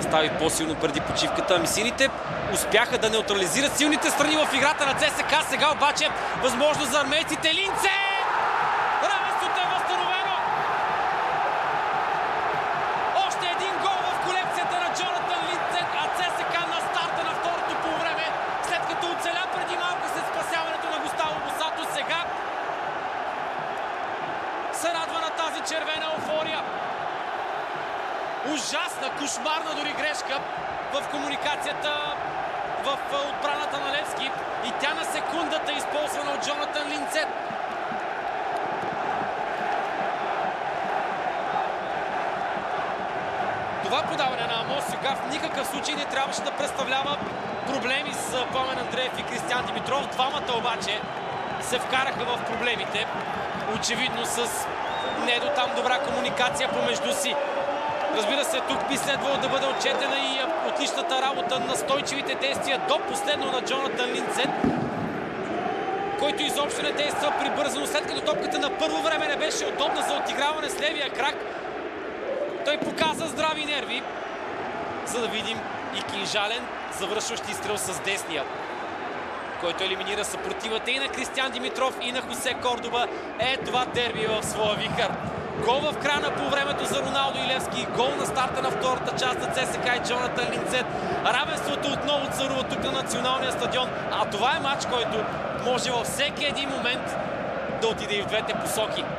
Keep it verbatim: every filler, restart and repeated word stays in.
представи по-силно преди почивката. Ами сините успяха да неутрализират силните страни в играта на ЦСКА. Сега обаче възможност за армейците. Линце! Равенството е възстановено! Още един гол в колекцията на Джонатан Линце, а ЦСКА на старта на второто полувреме, след като оцеля преди малко след спасяването на Густаво Босато, сега се радва на тази червена еуфория. Ужасна, кошмарна дори грешка в комуникацията в отбраната на Левски и тя на секундата е използвана от Джонатан Линце. Това подаване на Амос сега в никакъв случай не трябваше да представлява проблеми с Пламен Андреев и Кристиян Димитров. Двамата обаче се вкараха в проблемите. Очевидно с не до там добра комуникация помежду си. Разбира се, тук би следвало да бъде отчетена и отличната работа, настойчивите действия до последно на Джонатан Линце, който изобщо не действа прибързано. След като топката на първо време не беше удобна за отиграване с левия крак, той показа здрави нерви, за да видим и кинжален завършващ изстрел с десния, който елиминира съпротивата и на Кристиян Димитров, и на Хосе Кордоба. Е, това дерби в своя вихър. Гол в края на полувремето за Роналдо и Левски. Гол на старта на втората част на ЦСКА и Джонатан Линце. Равенството отново царува тук на националния стадион. А това е матч, който може във всеки един момент да отиде и в двете посоки.